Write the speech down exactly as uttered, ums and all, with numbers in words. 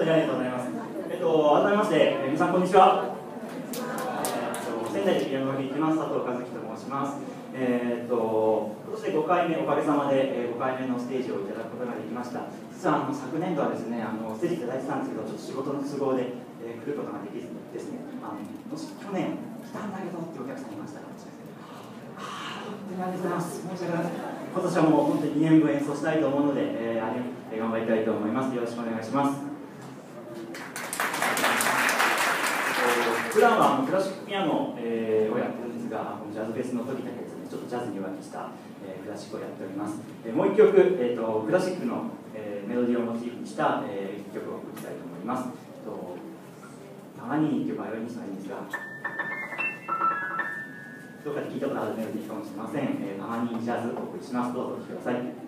当にありがとうございます。えっと、改めまして、皆さんこんにちは。えっと、仙台でピアノが弾いてます佐藤和樹と申します。えっと、今年でごかいめ、おかげさまでごかいめのステージをいただくことができました。実はあの昨年度はですね、あのステージいただいてたんですけど、ちょっと仕事の都合で、えー、来ることができずですね、あのもし去年来たんだけどってお客さんいましたら、あ本当にありがとうございます。申し訳ない。今年はもう本当ににねんぶん演奏したいと思うので、えー、あれ頑張りたいと思います。よろしくお願いします。普段はクラシックピアノ、えー、をやってるんですが、ジャズベースの時だけですね、ちょっとジャズに浮気した、えー、クラシックをやっております。えー、もう一曲、えーと、クラシックの、えー、メロディーをモチーフにした、えー、一曲を送りたいと思います。とたまに一曲あれにしたらいいんですが、どこかで聞いたことあるメロディーかもしれません。えー、たまにジャズをお送りします。どうぞお聴きください。